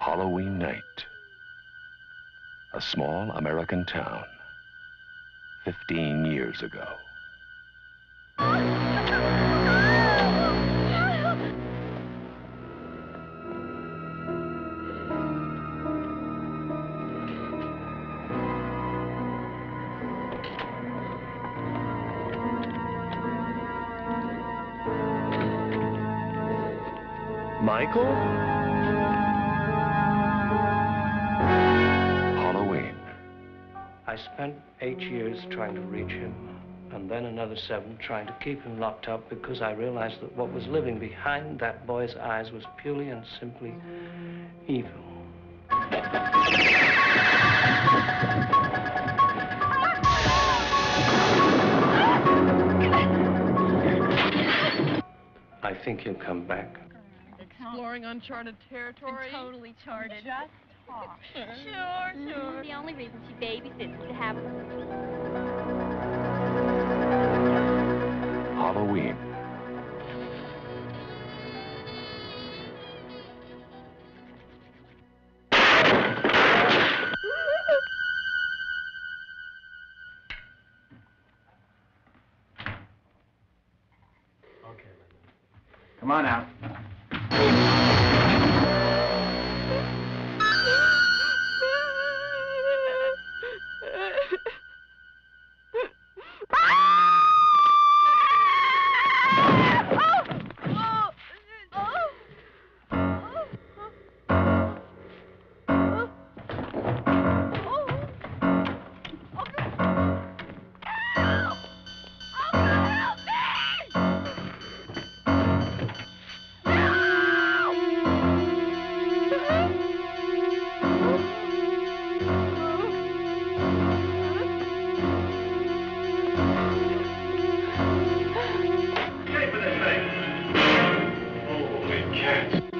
Halloween night. A small American town. 15 years ago. Michael? Halloween. I spent 8 years trying to reach him, and then another 7 trying to keep him locked up because I realized that what was living behind that boy's eyes was purely and simply evil. I think he'll come back. Exploring uncharted territory. Totally charted. Just talk. Sure. The only reason she babysits is to have Halloween. Come on out. Holy cat.